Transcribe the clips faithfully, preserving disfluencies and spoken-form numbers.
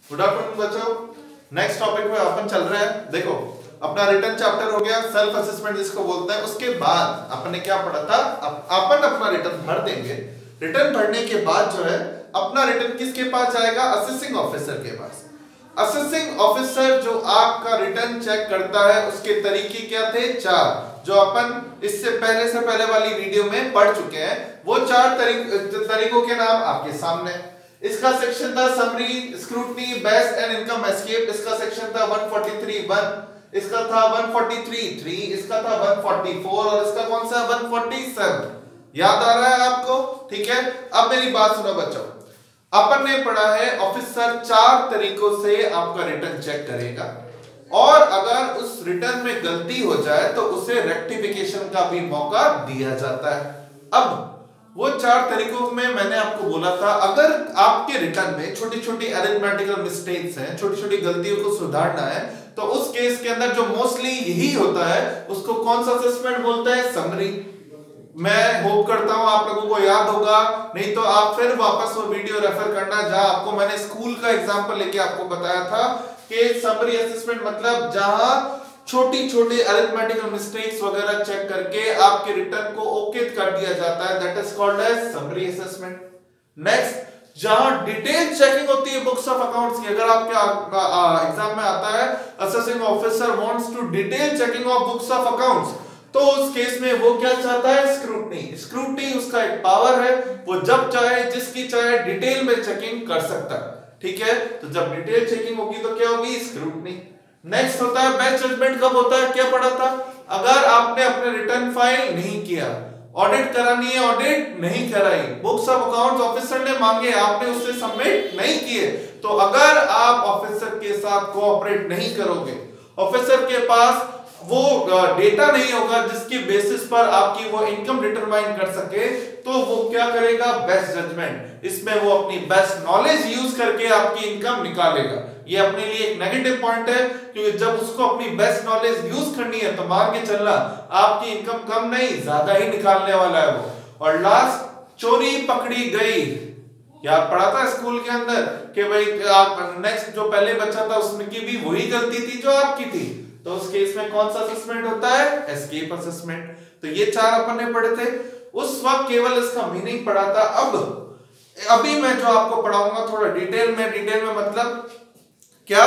Good afternoon बच्चों। Next topic में अपन चल रहे हैं। देखो अपना रिटर्न चैप्टर हो गया, सेल्फ असेसमेंट जिसको बोलते हैं। उसके बाद अपन ने क्या पढ़ा था, अपन अपना रिटर्न भर देंगे। रिटर्न भरने के बाद जो है अपना रिटर्न किसके पास जाएगा, असेसिंग ऑफिसर के पास। असेसिंग ऑफिसर जो आपका रिटर्न चेक करता है उसके तरीके क्या थे, चार, जो अपन इससे पहले से पहले वाली वीडियो में पढ़ चुके हैं। वो चार तरीक, तरीकों के नाम आपके सामने। इसका सेक्शन था summary, scrutiny, best and income escape. इसका सेक्शन था एक सौ तैंतालीस वन, इसका था एक सौ तैंतालीस थ्री, इसका था एक सौ चौवालीस और इसका कौन सा एक सौ सैंतालीस। याद आ रहा है आपको? ठीक है। अब मेरी बात सुनो बच्चों, अपन ने पढ़ा है ऑफिसर चार तरीकों से आपका रिटर्न चेक करेगा और अगर उस रिटर्न में गलती हो जाए तो उसे रेक्टिफिकेशन का भी मौका दिया जाता है। अब वो चार तरीकों में मैंने आपको बोला था, अगर आपके रिटर्न में छोटी छोटी अरिथमेटिकल मिस्टेक्स हैं, छोटी छोटी गलतियों को सुधारना है, तो उस केस के अंदर जो मोस्टली यही होता है उसको कौन सा असेसमेंट बोलते हैं, समरी। मैं होप करता हूं आप लोगों को याद होगा, नहीं तो आप फिर वापस वो वीडियो रेफर करना जहां आपको मैंने स्कूल का एग्जांपल लेके आपको बताया था कि समरी असेसमेंट मतलब जहां छोटी छोटी अरिथमेटिकल मिस्टेक्स वगैरह चेक करके आपके रिटर्न को ओके कर दिया जाता है, that is called as summary assessment. Next, जहां डिटेल चेकिंग होती है बुक्स ऑफ अकाउंट्स की। अगर आपके एग्जाम में आता है assessing officer wants to detail checking of books of accounts, तो उस केस में वो क्या चाहता है, स्क्रूटनी। स्क्रूटनी उसका एक पावर है, वो जब चाहे जिसकी चाहे डिटेल में चेकिंग कर सकता है। ठीक है, तो जब डिटेल चेकिंग होगी तो क्या होगी, स्क्रूटनी। नेक्स्ट होता है बेस्ट जजमेंट। कब होता है, क्या पढ़ा था, अगर आपने अपने रिटर्न फाइल नहीं किया, ऑडिट करानी है, ऑडिट नहीं कराई, बुक्स ऑफ अकाउंट्स ऑफिसर ने मांगे, आपने उससे सबमिट नहीं किए, तो अगर आप ऑफिसर के साथ कोऑपरेट नहीं करोगे, ऑफिसर के पास वो डेटा नहीं होगा जिसकी बेसिस पर आपकी वो इनकम डिटरमाइन कर सके, तो वो क्या करेगा, बेस्ट जजमेंट। इसमें वो अपनी बेस्ट नॉलेज यूज करके आपकी इनकम निकालेगा। ये अपने लिए एक नेगेटिव पॉइंट है, क्योंकि जब उसको अपनी बेस्ट नॉलेज यूज करनी है तो मान के चलना आपकी इनकम कम नहीं ज्यादा ही निकालने वाला है वो। और लास्ट, चोरी पकड़ी गई। याद पढ़ा था स्कूल के अंदर कि भाई आप नेक्स्ट जो पहले बच्चा था उसमें की भी वही गलती थी जो आपकी थी, तो उस केस में कौन सा असेसमेंट होता है, एस्केप असेसमेंट। तो ये चार अपन ने पढ़े थे उस वक्त, केवल इसका मीनिंग पढ़ा था। अब अभी मैं जो आपको पढ़ाऊंगा थोड़ा डिटेल में, डिटेल में मतलब क्या,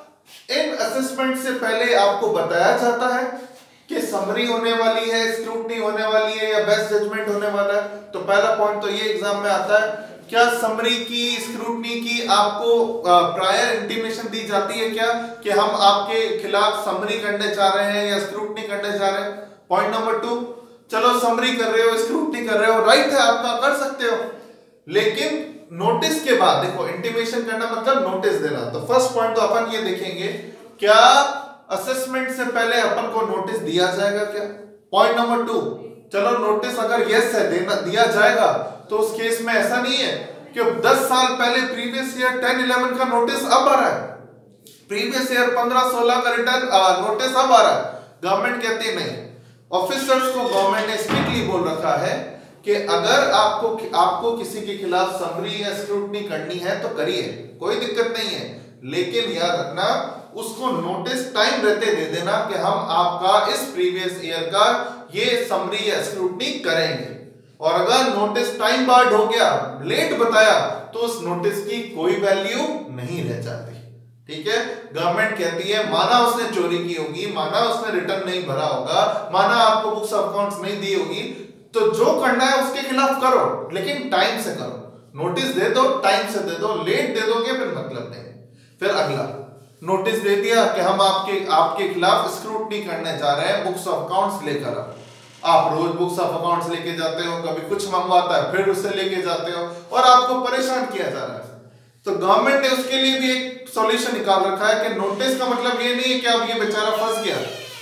इन असेसमेंट से पहले आपको बताया जाता है कि समरी होने वाली है, स्क्रूटनी होने वाली है या बेस्ट जजमेंट होने वाला है। तो पहला पॉइंट तो ये एग्जाम में आता है, क्या समरी की, स्क्रूटनी की आपको प्रायर इंटीमेशन दी जाती है क्या कि हम आपके खिलाफ समरी करने जा रहे हैं या स्क्रूटनी करने जा रहे हैं। पॉइंट नंबर टू, चलो समरी कर रहे हो, स्क्रूटनी कर रहे हो, राइट है आपका, कर सकते हो, लेकिन नोटिस के बाद देखो, इंटीमेशन करना मतलब नोटिस देना। तो फर्स्ट पॉइंट तो अपन ये देखेंगे, क्या असेसमेंट से पहले अपन को नोटिस दिया जाएगा क्या। पॉइंट नंबर टू, चलो नोटिस अगर यस है, देना दिया जाएगा, तो उस केस में ऐसा नहीं है कि दस साल पहले प्रीवियस ईयर टेन इलेवन का नोटिस अब आ रहा है, प्रीवियस ईयर पंद्रह सोलह का रिटर्न नोटिस अब आ रहा है। गवर्नमेंट कहती नहीं, ऑफिसर्स को गवर्नमेंट ने स्ट्रिक्टली बोल रखा है कि अगर आपको आपको किसी के खिलाफ समरी या स्क्रूटनी करनी है तो करिए, कोई दिक्कत नहीं है, लेकिन याद रखना उसको नोटिस टाइम रहते दे देना कि हम आपका इस प्रीवियस ईयर का ये समरी या स्क्रूटनी करेंगे। और अगर नोटिस टाइम बाद हो गया, लेट बताया, तो उस नोटिस की कोई वैल्यू नहीं रह जाती। ठीक है, गवर्नमेंट कहती है माना उसने चोरी की होगी, माना उसने रिटर्न नहीं भरा होगा, माना आपको बुक्स ऑफ अकाउंट्स नहीं दी होगी, तो जो करना है उसके खिलाफ करो, लेकिन टाइम से करो। नोटिस दे दो, टाइम से दे दो, लेट दे दोगे फिर मतलब नहीं। फिर अगला, नोटिस दे दिया कि हम आपके आपके खिलाफ स्क्रूटनी करने जा रहे हैं, बुक्स ऑफ अकाउंट्स लेकर आओ। आप रोज बुक्स ऑफ अकाउंट्स लेके जाते हो, कभी कुछ मंगवाता है फिर उसे लेके जाते हो और आपको परेशान किया जा रहा है। तो गवर्नमेंट ने उसके लिए भी एक सॉल्यूशन निकाल रखा है कि नोटिस का मतलब ये नहीं है कि अब ये बेचारा फंस गया।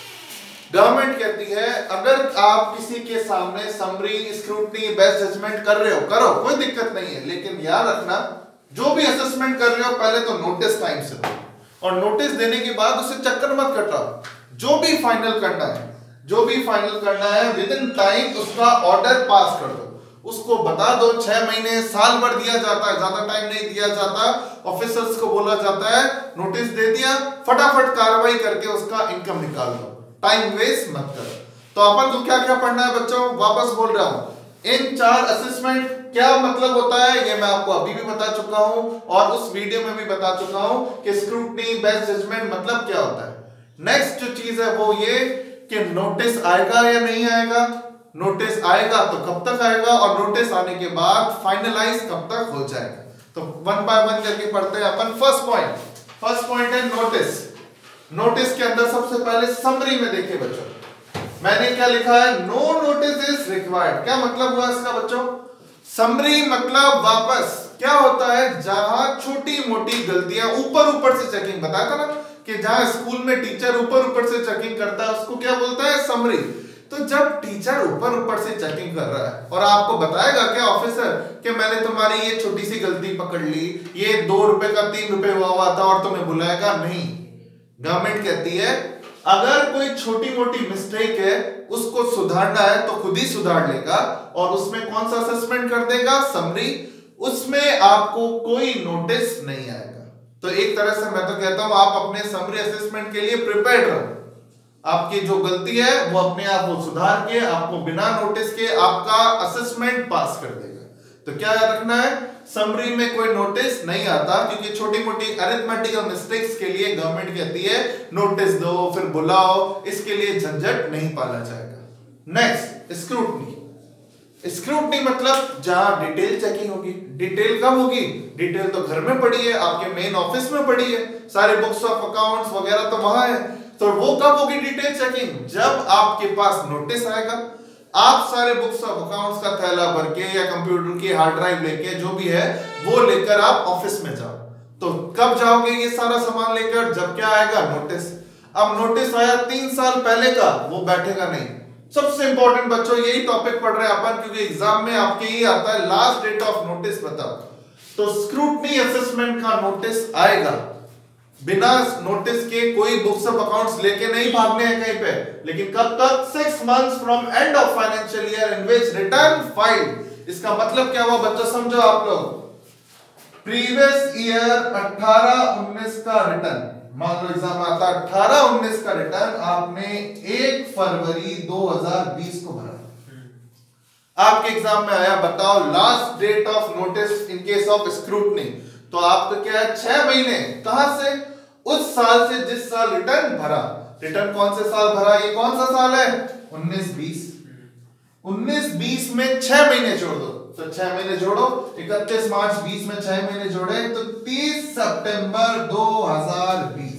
गवर्नमेंट कहती है अगर आप किसी के सामने समरी, स्क्रूटनी, बेस्ट जजमेंट कर रहे हो, करो, कोई दिक्कत नहीं है, लेकिन याद रखना जो भी असेसमेंट कर रहे हो पहले तो नोटिस टाइम से दो, और नोटिस देने के बाद उसे चक्कर मत कटाओ। जो भी फाइनल करना है, जो भी फाइनल करना है विद इन टाइम उसका ऑर्डर पास कर दो, उसको बता दो। छह महीने साल भर दिया जाता है, ज्यादा टाइम नहीं दिया जाता। ऑफिसर्स को बोला जाता है नोटिस दे दिया, फटाफट कार्रवाई करके उसका इनकम निकाल दो, टाइम वेस्ट मत करो। तो अपन को क्या क्या पढ़ना है बच्चों, वापस बोल रहा हूं, इन चार असेसमेंट क्या मतलब होता है ये मैं आपको अभी भी बता चुका हूं और उस वीडियो में भी बता चुका हूं कि स्क्रूटनी, बेस्ट जजमेंट मतलब क्या होता है। नेक्स्ट जो चीज है वो ये कि नोटिस आएगा या नहीं आएगा, नोटिस आएगा तो कब तक आएगा और नोटिस आने के बाद फाइनलाइज कब तक हो जाएगा। तो वन बाय वन करके पढ़ते हैं अपन। फर्स्ट पॉइंट फर्स्ट पॉइंट है नोटिस। नोटिस के अंदर सबसे पहले समरी में देखिए बच्चों, मैंने क्या लिखा है, नो नोटिस इज रिक्वायर्ड। क्या मतलब हुआ इसका बच्चों, समरी मतलब वापस क्या होता है, जहां छोटी मोटी गलतियां, ऊपर ऊपर से चेकिंग, बताया था ना कि जहां स्कूल में टीचर ऊपर ऊपर से चेकिंग करता है उसको क्या बोलता है, समरी। तो जब टीचर ऊपर ऊपर से चेकिंग कर रहा है और आपको बताएगा क्या ऑफिसर कि मैंने तुम्हारी ये छोटी सी गलती पकड़ ली, ये दो रुपए का तीन रुपए हुआ हुआ था और तुम्हें बुलाएगा नहीं। गवर्नमेंट कहती है अगर कोई छोटी मोटी मिस्टेक है उसको सुधारना है तो खुद ही सुधार लेगा और उसमें कौन सा असेसमेंट कर देगा, समरी, उसमें आपको कोई नोटिस नहीं आएगा। तो एक तरह से मैं तो कहता हूं आप अपने समरी असेसमेंट के लिए प्रिपेयर्ड रहो। आपकी जो गलती है वो अपने आप वो सुधार के आपको बिना नोटिस के आपका असेसमेंट पास कर देगा। तो क्या याद रखना है, समरी में कोई नोटिस नहीं आता क्योंकि छोटी मोटी अरिथमेटिकल मिस्टेक्स के लिए गवर्नमेंट कहती है नोटिस दो फिर बुलाओ, इसके लिए झंझट नहीं पाला जाएगा। Next scrutiny. स्क्रूटनी मतलब जहां डिटेल चेकिंग होगी। डिटेल कब होगी, डिटेल तो घर में पड़ी है, आपके मेन ऑफिस में पड़ी है, सारे बुक्स ऑफ अकाउंट्स वगैरह तो वहां है। तो वो कब होगी डिटेल चेकिंग, जब आपके पास नोटिस आएगा। आप सारे बुक्स ऑफ अकाउंट्स का थैला भर के या कंप्यूटर की हार्ड ड्राइव लेके जो भी है वो लेकर आप ऑफिस में जाओ। तो कब जाओगे ये सारा सामान लेकर, जब क्या आएगा, नोटिस। अब नोटिस आया तीन साल पहले का, वो बैठेगा नहीं। सबसे इंपॉर्टेंट बच्चों यही टॉपिक पढ़ रहे हैं अपन क्योंकि एग्जाम में आपके ही आता है लास्ट डेट ऑफ नोटिस बताओ। तो स्क्रूटनी असेसमेंट का नोटिस आएगा, बिना नोटिस के कोई बुक्स ऑफ अकाउंट्स लेके नहीं भागने हैं कहीं पे, लेकिन कब तक, six months from end of financial year in which return filed. इसका मतलब क्या हुआ बच्चों समझो आप लोग, प्रीवियस ईयर अठारह उन्नीस का रिटर्न, मान लो एग्जाम आता अठारह उन्नीस का रिटर्न आपने एक फरवरी दो हज़ार बीस को भरा, आपके एग्जाम में आया, बताओ last date of notice in case of scrutiny, तो आपको क्या है, छह महीने, कहां से, उस साल से जिस साल रिटर्न भरा। रिटर्न कौन से साल भरा, ये कौन सा साल है, उन्नीस बीस। उन्नीस बीस में छह महीने जोड़ दो, तो छह महीने जोड़ो, इकतीस मार्च बीस में छह महीने जोड़े तो तीस सितंबर दो हज़ार बीस।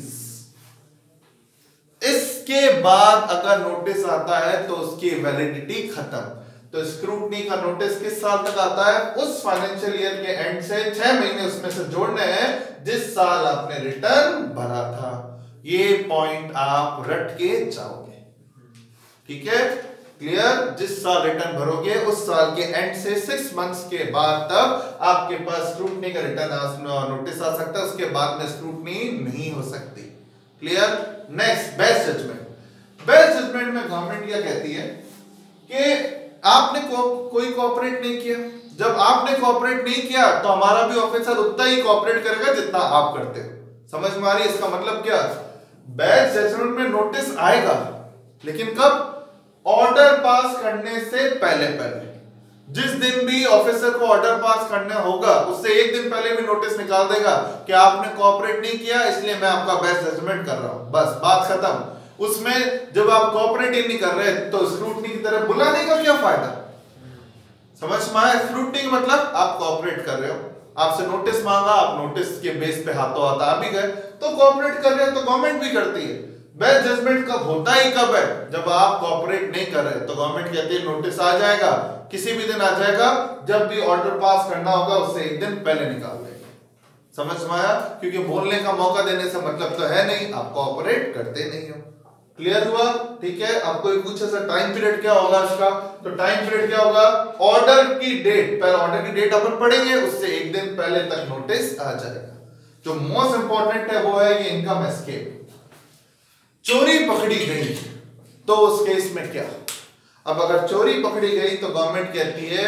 इसके बाद अगर नोटिस आता है तो उसकी वैलिडिटी खत्म। तो स्क्रूटनी का नोटिस किस साल तक आता है, उस फाइनेंशियल ईयर के एंड से छह महीने उसमें से जोड़ने हैं जिस साल आपने रिटर्न भरा था। ये पॉइंट आप रट के जाओगे, ठीक है, क्लियर। जिस साल रिटर्न भरोगे उस साल के एंड से सिक्स मंथ्स के बाद तब आपके पास स्क्रूटनी का रिटर्न नोटिस आ सकता है, उसके बाद में स्क्रूटनी नहीं हो सकती, clear. Next best judgement. Best judgement में गवर्नमेंट क्या कहती है कि आपने को, कोई कोऑपरेट नहीं किया, जब आपने कोऑपरेट नहीं किया तो हमारा भी ऑफिसर उतना ही कोऑपरेट करेगा जितना आप करते हो। समझ में आ रही है इसका मतलब क्या, बेस्ट जजमेंट में नोटिस आएगा लेकिन कब, ऑर्डर पास करने से पहले पहले। जिस दिन भी ऑफिसर को ऑर्डर पास करना होगा उससे एक दिन पहले भी नोटिस निकाल देगा कि आपने कोऑपरेट नहीं किया इसलिए मैं आपका बेस्ट जजमेंट कर रहा हूं, बस बात खत्म। उसमें जब आप कोऑपरेट ही नहीं कर रहे तो स्क्रूटनी की तरह बुलाने का क्या फायदा। समझ में आया, स्क्रूटनी मतलब आप कोऑपरेट कर रहे हो, आपसे नोटिस मांगा, आप नोटिस के बेस पे हाथों हाथ आ भी गए तो कोऑपरेट कर रहे हो, तो गवर्नमेंट भी करती है। बेस्ट जजमेंट कब होता ही कब है, जब आप कोऑपरेट नहीं कर रहे तो गवर्नमेंट कहती है नोटिस आ जाएगा, किसी भी दिन आ जाएगा, जब भी ऑर्डर पास करना होगा उससे एक दिन पहले निकाल देगा। समझ में आया, क्योंकि बोलने का मौका देने से मतलब तो है नहीं, आप कोऑपरेट करते नहीं हो, क्लियर हुआ, ठीक है। आपको एक पूछे सर टाइम पीरियड क्या होगा इसका, तो टाइम पीरियड क्या होगा, ऑर्डर की डेट, पहले ऑर्डर की डेट अपन पढ़ेंगे उससे एक दिन पहले तक नोटिस आ जाएगा। जो मोस्ट इंपॉर्टेंट है वो है ये इनकम एस्केप। चोरी पकड़ी गई तो उस केस में क्या, अब अगर चोरी पकड़ी गई तो गवर्नमेंट कहती है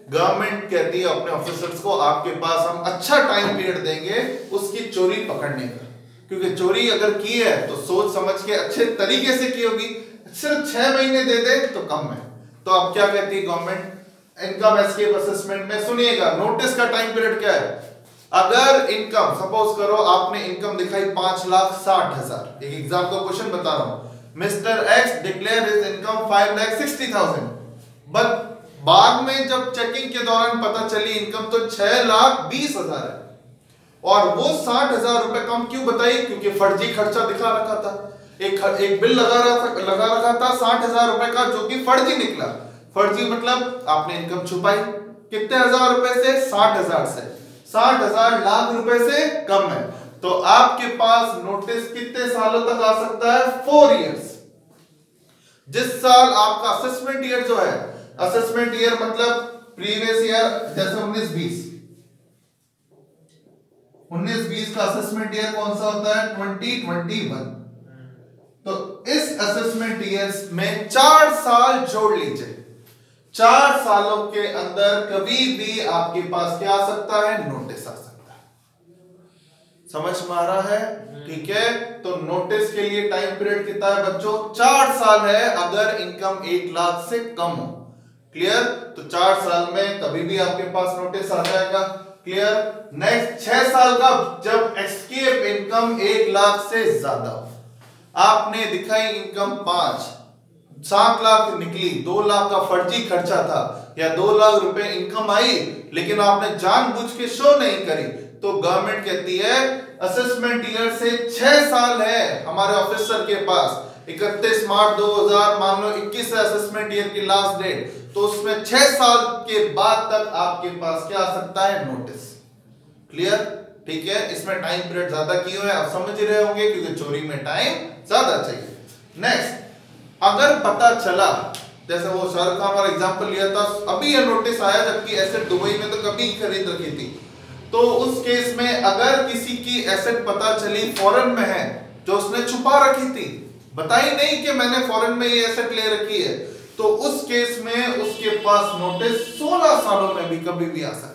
गवर्नमेंट कहती है अपने ऑफिसर्स को आपके पास हम अच्छा टाइम पीरियड देंगे उसकी चोरी पकड़ने का, क्योंकि चोरी अगर की है तो सोच समझ के अच्छे तरीके से की होगी। सिर्फ छह महीने दे दे तो कम है। तो अब क्या कहती है गवर्नमेंट इनकम एस्केप असेसमेंट में? सुनिएगा, नोटिस का टाइम पीरियड क्या है। अगर इनकम सपोज करो आपने इनकम दिखाई पांच लाख साठ हजार, एक एग्जाम का क्वेश्चन बता रहा हूं, mister X declare his income five lakh sixty thousand, but बाद में जब चेकिंग के दौरान पता चली इनकम तो छह लाख बीस हजार है, और वो साठ हजार रुपए कम क्यों बताई? क्योंकि फर्जी खर्चा दिखा रखा था, एक एक बिल लगा रहा था लगा रखा था साठ हजार रुपए का, जो कि फर्जी निकला। फर्जी मतलब आपने इनकम छुपाई कितने हजार रुपए से? साठ हजार से। साठ हजार लाख रुपए से कम है, तो आपके पास नोटिस कितने सालों तक आ सकता है? Four years. जिस साल आपका असेसमेंट ईयर जो है, असेसमेंट ईयर मतलब प्रीवियस ईयर, जैसे उन्नीस बीस, उन्नीस बीस का असेसमेंट ईयर कौन सा होता है? Twenty twenty one. तो इस असेसमेंट ईयर में चार साल जोड़ लीजिए, चार सालों के अंदर कभी भी आपके पास क्या आ सकता है? नोटिस आ सकता है। समझ में आ रहा है? ठीक है, तो नोटिस के लिए टाइम पीरियड कितना है बच्चों? चार साल है, अगर इनकम एक लाख से कम हो। क्लियर? तो चार साल में कभी भी आपके पास नोटिस आ जाएगा। क्लियर? नेक्स्ट छह साल का, जब एस्केप इनकम एक लाख से ज्यादा हो, आपने दिखाई इनकम पांच, सात लाख निकली, दो लाख का फर्जी खर्चा था, या दो लाख रुपए इनकम आई लेकिन आपने जानबूझ के शो नहीं करी, तो गवर्नमेंट कहती है असेसमेंट ईयर से छह साल है हमारे ऑफिसर के पास, इकतीस मार्च दो हजार मान लो इक्कीस है असेसमेंट ईयर की लास्ट डेट, तो उसमें छह साल के बाद तक आपके पास क्या आ सकता है? नोटिस। क्लियर? ठीक है, इसमें टाइम पीरियड ज्यादा क्यों है आप समझ रहे होंगे, क्योंकि चोरी में टाइम ज्यादा चाहिए। नेक्स्ट, अगर पता चला, जैसे वो शाहरुख खान वाला एग्जांपल लिया था, अभी ये नोटिस आया जबकि एसेट दुबई में तो कभी खरीद रखी थी, तो उस केस में अगर किसी की एसेट पता चली फॉरेन में है जो उसने छुपा रखी थी, बताई नहीं कि मैंने फॉरेन में ये एसेट ले रखी है, तो उस केस में उसके पास नोटिस सोलह सालों में भी कभी भी आ सकता है।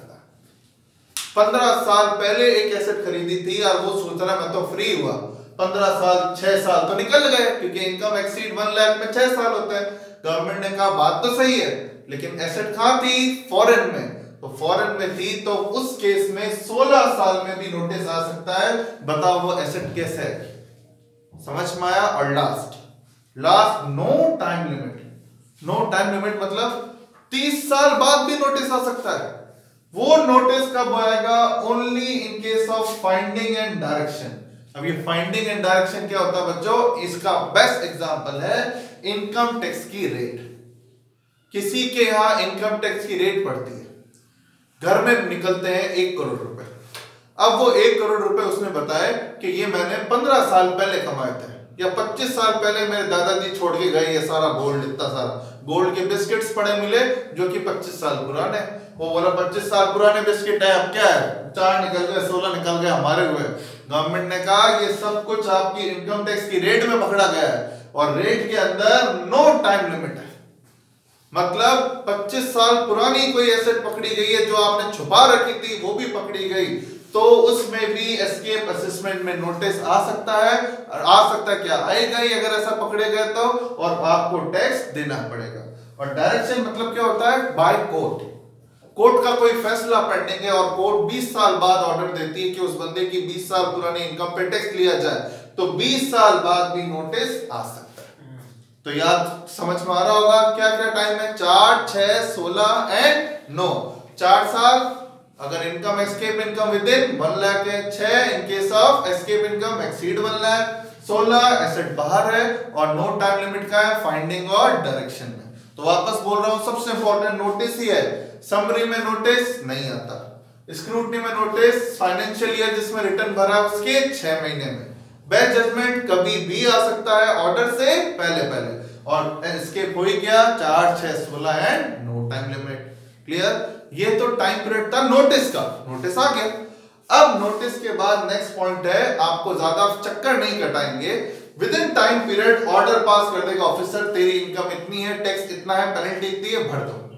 पंद्रह साल पहले एक एसेट खरीदी थी और वो सोच रहा मैं तो फ्री हुआ, पंद्रह साल छह साल तो निकल गए, क्योंकि इनकम एक्सीड वन लाख में छह साल होता है। गवर्नमेंट ने कहा बात तो सही है, लेकिन एसेट कहां थी? फॉरेन में, तो फॉरेन में थी, तो उस केस में सोलह साल में भी नोटिस आ सकता है। बताओ वो एसेट कैसे है? समझ में आया? और last last no time limit. No time limit मतलब तीस साल बाद भी नोटिस आ सकता है। वो नोटिस कब आएगा? Only in case of finding and direction. अब ये फाइंडिंग एंड डायरेक्शन क्या होता है बच्चों? इसका बेस्ट एग्जांपल है इनकम टैक्स की रेट। किसी के यहां इनकम टैक्स की रेट पड़ती है, घर में निकलते हैं एक करोड़ रुपए। अब वो एक करोड़ रुपए उसने बताया कि ये मैंने पंद्रह साल पहले कमाए थे, या पच्चीस साल पहले मेरे दादाजी छोड़ के गए, ये सारा गोल्ड, इतना सारा गोल्ड के बिस्किट्स पड़े मिले जो कि पच्चीस साल पुराने। वो बोला पच्चीस साल पुराने बिस्किट है, अब क्या है? चार निकल गए, सोलह निकल गए, हमारे हुए। गवर्नमेंट ने कहा ये सब कुछ आपकी इनकम टैक्स की रेट में पकड़ा गया है, और रेट के अंदर नो टाइम लिमिट है। मतलब पच्चीस साल पुरानी कोई एसेट पकड़ी गई है जो आपने छुपा रखी थी, वो भी पकड़ी गई, तो उसमें भी एस्केप असेसमेंट में नोटिस आ सकता है। और आ सकता है क्या? आएगा ही अगर ऐसा पकड़े गए तो, और आपको टैक्स देना पड़ेगा। और डायरेक्शन मतलब क्या होता है? By court. कोर्ट का कोई फैसला पेंडिंग है और कोर्ट बीस साल बाद ऑर्डर देती है कि उस बंदे की बीस साल पुरानी इनकम पे टैक्स लिया जाए, तो बीस साल बाद भी नोटिस आ सकता है। तो याद समझ में आ रहा होगा क्या क्या टाइम है? चार, छह, सोलह एंड नौ। चार साल अगर income escape income within one lakh है, छह in case of escape income exceed one lakh, सोलह एसेट बाहर है, और नो टाइम लिमिट का है फाइंडिंग और डायरेक्शन में। तो वापस बोल रहा हूं सबसे इंपॉर्टेंट नोटिस ही है। समरी में नोटिस नहीं आता, स्क्रूटनी में नोटिस, फाइनेंशियल ईयर जिसमें रिटर्न भरा उसके छह महीने में, बेस्ट जजमेंट कभी भी आ सकता है ऑर्डर से पहले पहले, और एस्केप हो ही गया चार, छह, सोलह and no time limit. Clear? ये तो टाइम पीरियड था नोटिस का, नोटिस आ गया। अब नोटिस के बाद नेक्स्ट पॉइंट है, आपको ज्यादा चक्कर नहीं कटाएंगे, within time period order pass कर देगा ऑफिसर, तेरी इनकम इतनी है, टैक्स इतना है, पेनल्टी इतनी है, भर दो।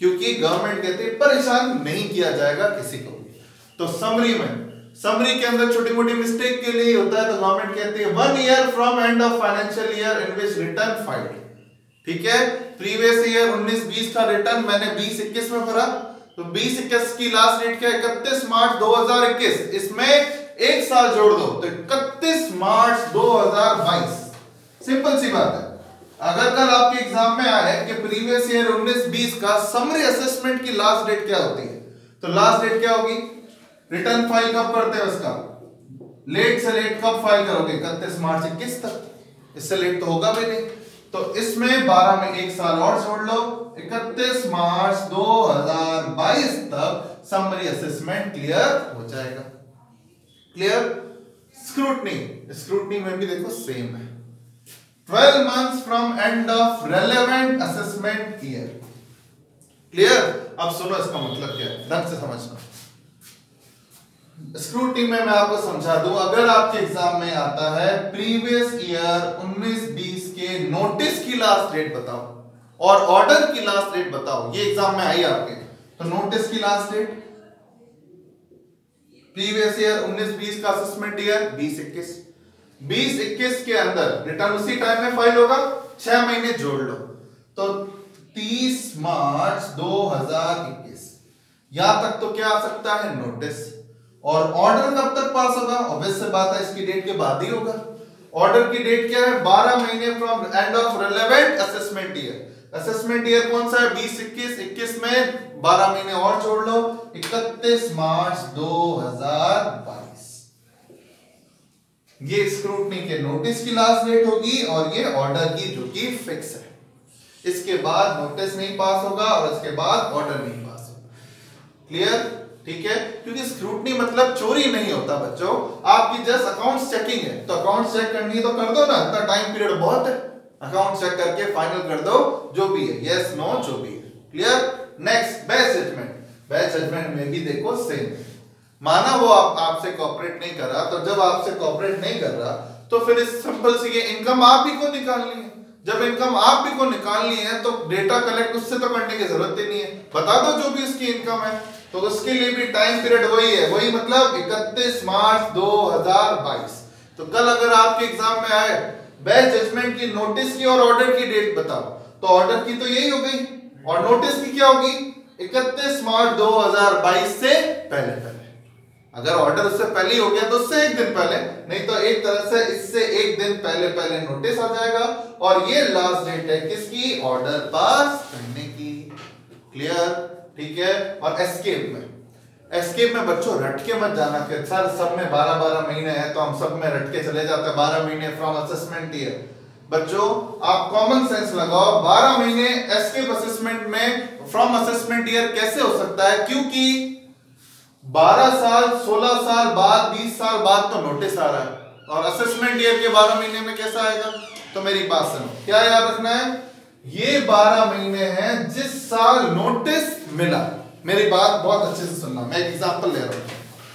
क्योंकि गवर्नमेंट कहती है परेशान नहीं किया जाएगा किसी को भी। तो समरी में समरी के अंदर छोटी मोटी मिस्टेक के लिए होता है, तो गवर्नमेंट कहती है one year from end of financial year in which return filed. ठीक है, प्रीवियस ईयर उन्नीस बीस का रिटर्न मैंने बीस इक्कीस में भरा, तो बीस इक्कीस की लास्ट डेट क्या है, इकतीस मार्च दो हज़ार इक्कीस। इसमें एक साल जोड़ दो तो इकतीस मार्च दो हज़ार बाईस। सिंपल सी बात है। अगर कल आपके एग्जाम में आए कि प्रीवियस ईयर उन्नीस बीस का समरी असेसमेंट की लास्ट डेट क्या होती है, तो लास्ट डेट क्या होगी, रिटर्न फाइल कब करते हैं उसका, लेट से लेट कब फाइल करोगे, इकतीस मार्च इक्कीस तक, इससे लेट तो होगा भी नहीं। तो इसमें बारह में एक साल और जोड़ लो, इकतीस मार्च दो हज़ार बाईस तक समरी असेसमेंट क्लियर हो जाएगा। क्लियर। स्क्रूटनी, स्क्रूटनी में भी देखो सेम है, twelve months from end of relevant assessment year. Clear. अब सुनो इसका मतलब क्या है, ढंग से समझना। स्क्रूटनी में मैं आपको समझा दूं, अगर आपके एग्जाम में आता है प्रीवियस ईयर उन्नीस बीस के नोटिस की लास्ट डेट बताओ और ऑर्डर की लास्ट डेट बताओ, ये एग्जाम में आई आपके, तो नोटिस की लास्ट डेट प्रीवियस ईयर उन्नीस बीस का असेसमेंट ईयर बीस इक्कीस, बीस इक्कीस के अंदर रिटर्न उसी टाइम में फाइल होगा, छह महीने जोड़ लो तो तीस मार्च दो हज़ार इक्कीस। यहां तक तो क्या आ सकता है, नोटिस। और ऑर्डर कब तक पास होगा, ऑब्वियस से बात है इसकी डेट के बाद ही होगा। ऑर्डर की डेट क्या है, बारह महीने from end of relevant assessment year. Assessment year कौन सा है, बीस इक्कीस, इक्कीस में बारह महीने और जोड़ लो, इकतीस मार्च दो हज़ार बाईस। ये स्क्रूटनी के नोटिस की लास्ट डेट होगी और ये ऑर्डर की जो कि फिक्स है। इसके बाद नोटिस नहीं पास होगा और इसके बाद ऑर्डर नहीं पास होगा। क्लियर। ठीक है, क्योंकि स्क्रूटनी मतलब चोरी नहीं होता बच्चों, आपकी जस्ट अकाउंट्स चेकिंग है, तो अकाउंट्स चेक करनी है तो कर दो ना, इतना टाइम पीरियड बहुत है, अकाउंट चेक करके फाइनल कर दो जो भी है, यस नो जो भी है। Clear. Next, best judgement. Best judgement में भी देखो सेम, माना वो आप आपसे कोऑपरेट नहीं कर रहा, तो जब आपसे कोऑपरेट नहीं कर रहा तो फिर इस सिंपल सी इनकम आप ही को निकालनी है। जब इनकम आप ही को निकालनी है तो डेटा कलेक्ट उससे तो करने की जरूरत ही नहीं है, बता दो जो भी उसकी इनकम है, तो उसके लिए भी टाइम पीरियड वही है, वही मतलब इकतीस मार्च दो हज़ार बाईस। तो कल अगर आपके एग्जाम में आए बेस्ट जजमेंट की नोटिस की और ऑर्डर की डेट बताओ, तो ऑर्डर की तो यही हो गई और नोटिस की क्या होगी, इकतीस मार्च दो हज़ार बाईस से पहले पहले। अगर ऑर्डर उससे पहले ही हो गया तो उससे एक दिन पहले, नहीं तो एक तरह से इससे एक दिन पहले पहले नोटिस आ जाएगा और ये लास्ट डेट है किसकी, ऑर्डर पास करने की। क्लियर। ठीक है। और एस्केप में, एस्केप में बच्चों रट के मत जाना कि सर सब में बारह बारह महीने हैं तो हम सब में रट के चले जाते हैं, बारह महीने फ्रॉम असेसमेंट ईयर। बच्चों आप कॉमन सेंस लगाओ, बारह महीने एस्केप असेसमेंट में फ्रॉम असेसमेंट ईयर कैसे हो सकता है, क्योंकि बारह साल सोलह साल बाद बीस साल बाद तो नोटिस आ रहा है और असेसमेंट ईयर के बारह महीने में कैसा आएगा। तो मेरी बात सुनो, क्या याद रखना है, ये बारह महीने हैं जिस साल नोटिस मिला। मेरी बात बहुत अच्छे से सुनना, मैं एक एग्जांपल ले रहा हूं।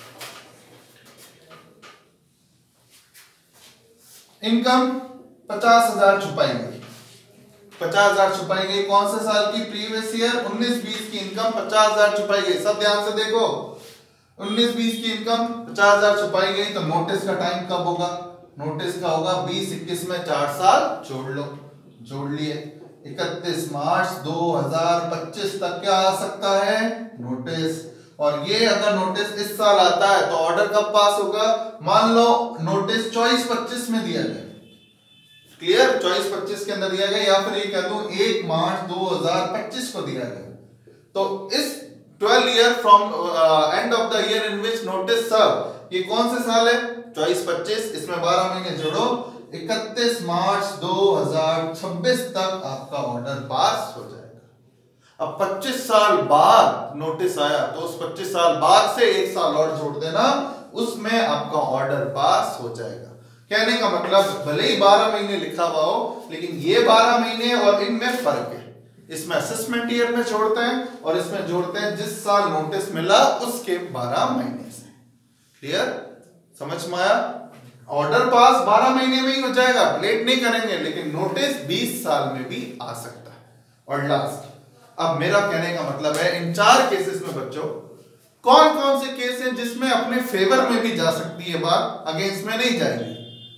इनकम पचास हजार छुपाई गई, पचास हजार छुपाई गई, कौन से साल की, प्रीवियस ईयर उन्नीस बीस की इनकम पचास हजार छुपाई गई। सब ध्यान से देखो, उन्नीस बीस की इनकम पचास हजार छुपाई गई, तो नोटिस का टाइम कब होगा, नोटिस का होगा बीस इक्कीस में चार साल जोड़ लो, जोड़ लिए, इकतीस मार्च दो हज़ार पच्चीस तक क्या आ सकता है, नोटिस। और ये अगर नोटिस इस साल आता है तो ऑर्डर कब पास होगा, मान लो नोटिस चौबीस पच्चीस में दिया गया। क्लियर। चौबीस पच्चीस के अंदर दिया गया, या फिर ये कह दूं एक मार्च दो हज़ार पच्चीस को दिया गया, तो इस twelve year from end of the year in which notice serve, ये कौन से साल है, चौबीस पच्चीस, इसमें बारह महीने जोड़ो, इकतीस मार्च दो हज़ार छब्बीस तक आपका ऑर्डर पास हो जाएगा। अब पच्चीस साल बाद नोटिस आया तो उस पच्चीस साल बाद से एक साल और जोड़ देना, उसमें आपका ऑर्डर पास हो जाएगा। कहने का मतलब भले ही बारह महीने लिखा हुआ हो, लेकिन ये बारह महीने और इनमें फर्क है, इसमें असेसमेंट ईयर में जोड़ते हैं और इसमें जोड़ते हैं जिस साल नोटिस मिला उसके बारह महीने से। क्लियर। समझ में आया। ऑर्डर पास बारह महीने में ही हो जाएगा, लेट नहीं करेंगे, लेकिन नोटिस बीस साल में भी आ सकता है। और लास्ट, अब मेरा कहने का मतलब है इन चार केसेस में बच्चों कौन कौन से केस हैं जिसमें अपने फेवर में भी जा सकती है बात, अगेंस्ट में नहीं जाएगी।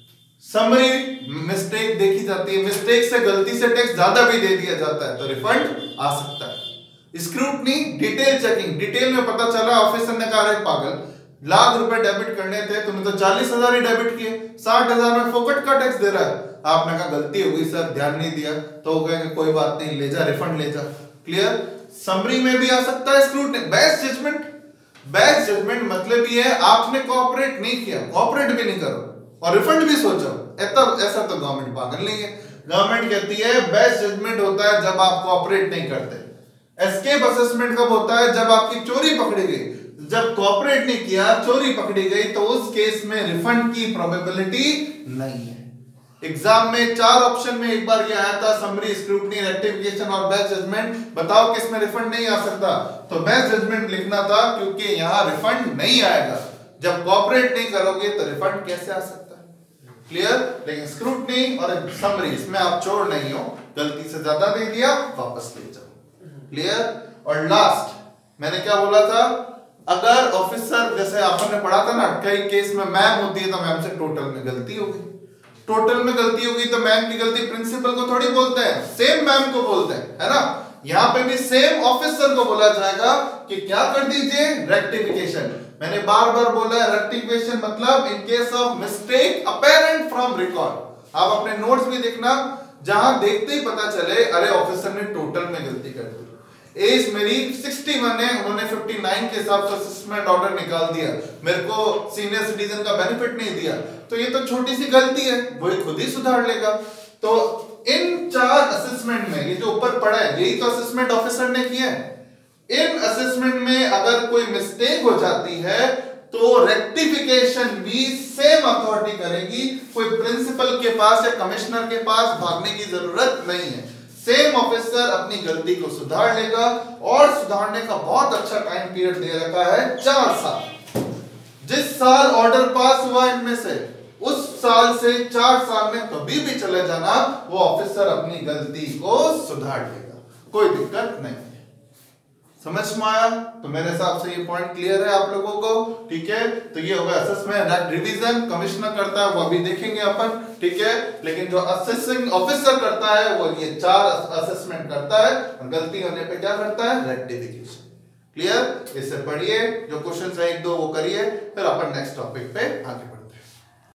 समरी मिस्टेक देखी जाती है, मिस्टेक से गलती से टैक्स ज्यादा भी दे दिया जाता है तो रिफंड आ सकता है। स्क्रूटनी डिटेल चेकिंग, डिटेल में पता चला ऑफिसर ने कहा अरे पागल लाख रुपए डेबिट करने थे तुमने तो चालीस हजार ही डेबिट किए, साठ हजार में फोकट का टैक्स दे रहा है। आपने कहा गलती हो गई सर, ध्यान नहीं दिया, तो वो कहेंगे कोई बात नहीं ले जा रिफंड ले जा। क्लियर। समरी में भी आ सकता है scrutiny. Best judgement, best judgement मतलब ये है आपने कोऑपरेट नहीं किया, कोऑपरेट भी नहीं करो और रिफंड भी सोचो, ऐसा ऐसा तो गवर्नमेंट पागल नहीं है। गवर्नमेंट कहती है बेस्ट जजमेंट होता है जब आप कोऑपरेट नहीं करते। एस्केप असेसमेंट कब होता है, जब आपकी चोरी पकड़ी गई, जब कोऑपरेट नहीं किया चोरी पकड़ी गई तो उस केस में रिफंड की प्रोबेबिलिटी नहीं है। एग्जाम में चार ऑप्शन में एक बार ये आया था समरी, स्क्रूटनी, रेक्टिफिकेशन और बेस्ट जजमेंट, बताओ किस में रिफंड नहीं आ सकता, तो बेस्ट जजमेंट लिखना था क्योंकि यहां रिफंड नहीं आएगा। जब कोऑपरेट नहीं करोगे तो रिफंड कैसे आ सकता है। क्लियर। लेकिन स्क्रूटनी और समरी इसमें आप चोर नहीं हो, गलती से ज्यादा दे दिया वापस ले जाओ। क्लियर। और लास्ट मैंने क्या बोला था, अगर ऑफिसर जैसे अपन ने पढ़ा था ना कई केस में मैम होती है तो मैम से टोटल में गलती हो गई, टोटल में गलती हो गई तो मैम की गलती प्रिंसिपल को थोड़ी बोलते हैं, सेम मैम को बोलते हैं, है ना। यहाँ पे भी सेम ऑफिसर को बोला जाएगा कि क्या कर दीजिए रेक्टिफिकेशन। मैंने बार बार बोला है रेक्टिफिकेशन मतलब in case of mistake apparent from record. आप अपने नोट्स भी देखना जहां देखते ही पता चले अरे ऑफिसर ने टोटल में गलती कर दी। एज मेरी इकसठ है, उन्होंने उनसठ के हिसाब से असेसमेंट ऑर्डर निकाल दिया, मेरे को सीनियर सिटीजन का बेनिफिट नहीं दिया, तो ये तो छोटी सी गलती है, वो खुद ही सुधार लेगा। तो इन चार असेसमेंट में ये जो ऊपर पड़ा है यही तो असेसमेंट ऑफिसर ने किया है। इन असेसमेंट में अगर कोई मिस्टेक हो जाती है तो रेक्टिफिकेशन भी सेम अथॉरिटी करेगी, कोई प्रिंसिपल के पास या कमिश्नर के पास भागने की जरूरत नहीं है। सेम ऑफिसर अपनी गलती को सुधार लेगा और सुधारने का बहुत अच्छा टाइम पीरियड दे रखा है चार साल। जिस साल ऑर्डर पास हुआ इनमें से उस साल से चार साल में कभी भी चले जाना वो ऑफिसर अपनी गलती को सुधार लेगा, कोई दिक्कत नहीं। समझ में आया? तो मेरे हिसाब से ये पॉइंट क्लियर है आप लोगों को, ठीक है। तो ये होगा असेसमेंट, रिवीजन कमिश्नर करता है वो अभी देखेंगे अपन, ठीक है। लेकिन जो असेसिंग ऑफिसर करता है वो ये चार असेसमेंट करता है और गलती होने पे क्या करता है रेक्टिफिकेशन। क्लियर। इससे पढ़िए, जो क्वेश्चन है एक दो वो करिए, फिर अपन नेक्स्ट टॉपिक पे आगे बढ़ेंगे।